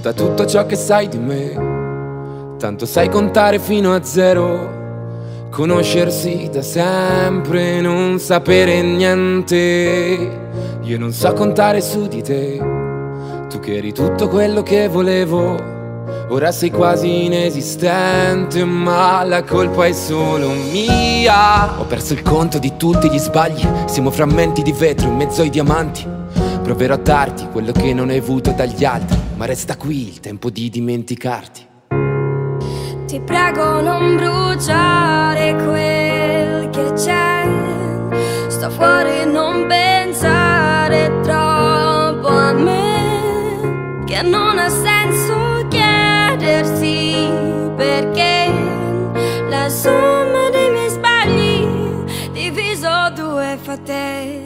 importa tutto ciò che sai di me, tanto sai contare fino a zero. Conoscersi da sempre, non sapere niente. Io non so contare su di te, tu che eri tutto quello che volevo. Ora sei quasi inesistente, ma la colpa è solo mia. Ho perso il conto di tutti gli sbagli, siamo frammenti di vetro in mezzo ai diamanti. Proverò a darti quello che non hai avuto dagli altri, ma resta qui il tempo di dimenticarti. Ti prego non bruciare quel che c'è, sto fuori, non pensare troppo a me, che non ha senso chiedersi perché la somma dei miei sbagli diviso due fa te.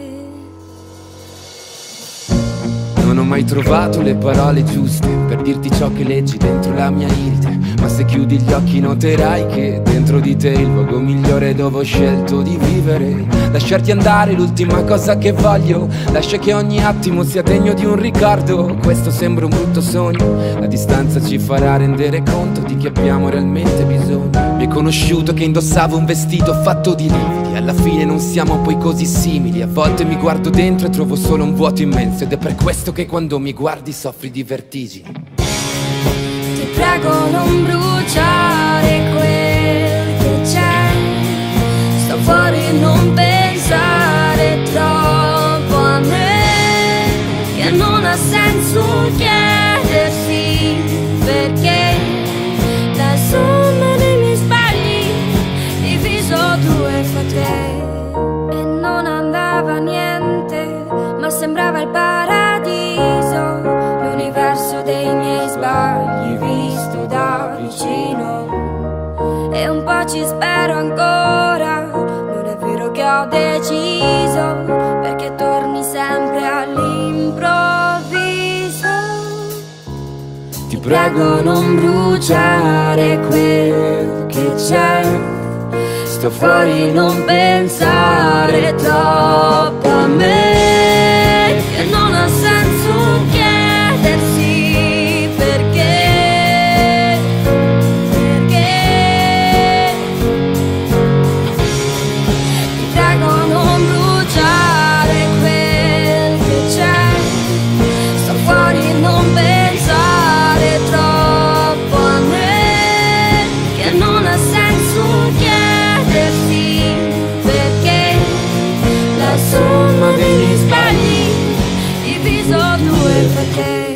Non ho mai trovato le parole giuste per dirti ciò che leggi dentro la mia iride, ma se chiudi gli occhi noterai che dentro di te il luogo migliore dove ho scelto di vivere. Lasciarti andare è l'ultima cosa che voglio, lascia che ogni attimo sia degno di un ricordo. Questo sembra un brutto sogno, la distanza ci farà rendere conto di chi abbiamo realmente bisogno. Mi hai conosciuto che indossavo un vestito fatto di lividi, alla fine non siamo poi così simili. A volte mi guardo dentro e trovo solo un vuoto immenso, ed è per questo che quando mi guardi soffri di vertigini. Ti prego non bruciare quel che c'è, sto fuori, non pensare troppo a me, che non ha senso chiedersi perché la somma dei miei sbagli diviso due fa te. E non andava niente, ma sembrava il paradiso, l'universo dei miei sbagli visto da vicino. E un po' ci spero ancora, non è vero che ho deciso, perché torni sempre all'improvviso. Ti prego non bruciare quel che c'è, sto fuori, non pensare troppo a me, che non ha senso chiedersi perché ti prego non bruciare quel che c'è, sto fuori, non pensare troppo a me, che non ha senso chiedersi perché la somma dei miei sbagli diviso due fa te.